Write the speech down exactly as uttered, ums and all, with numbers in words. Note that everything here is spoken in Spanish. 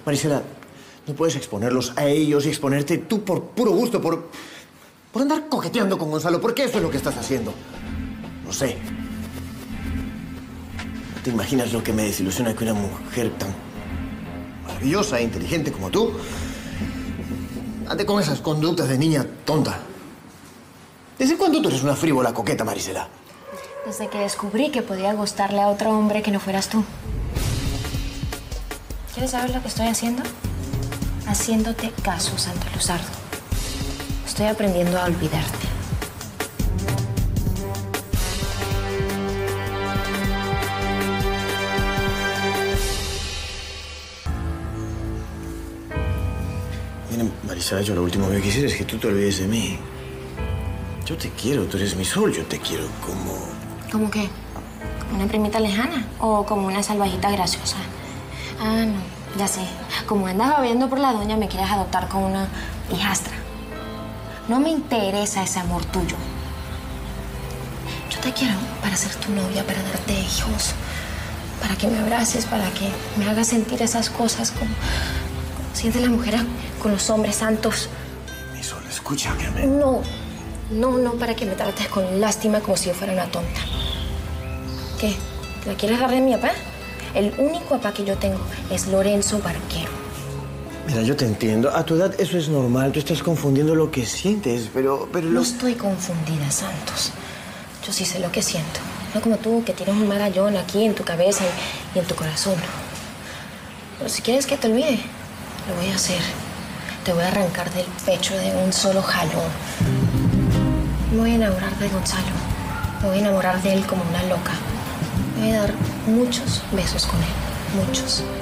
Marisela, no puedes exponerlos a ellos y exponerte tú por puro gusto, por, por andar coqueteando con Gonzalo, porque eso es lo que estás haciendo. No sé. ¿No te imaginas lo que me desilusiona que una mujer tan maravillosa e inteligente como tú ande con esas conductas de niña tonta? ¿Desde cuándo tú eres una frívola coqueta, Marisela? Desde que descubrí que podía gustarle a otro hombre que no fueras tú. ¿Quieres saber lo que estoy haciendo? Haciéndote caso, Santo Luzardo. Estoy aprendiendo a olvidarte. Mira, Marisela, yo lo último que quisiera es que tú te olvides de mí. Yo te quiero, tú eres mi sol, yo te quiero como... ¿Cómo qué? ¿Como una primita lejana? ¿O como una salvajita graciosa? Ah, no, ya sé. Como andas babeando por la doña, me quieres adoptar como una hijastra. No me interesa ese amor tuyo. Yo te quiero para ser tu novia, para darte hijos, para que me abraces, para que me hagas sentir esas cosas como, como sienten las mujeres con los hombres santos. Mi sol, escúchame. No. No, no, para que me trates con lástima como si yo fuera una tonta. ¿Qué? ¿La quieres dar de mi papá? El único papá que yo tengo es Lorenzo Barquero. Mira, yo te entiendo. A tu edad eso es normal. Tú estás confundiendo lo que sientes, pero... pero lo... No estoy confundida, Santos. Yo sí sé lo que siento. No como tú, que tienes un marallón aquí en tu cabeza y, y en tu corazón. Pero si quieres que te olvide, lo voy a hacer. Te voy a arrancar del pecho de un solo jalón. Me voy a enamorar de Gonzalo. Me voy a enamorar de él como una loca. Me voy a dar muchos besos con él. Muchos.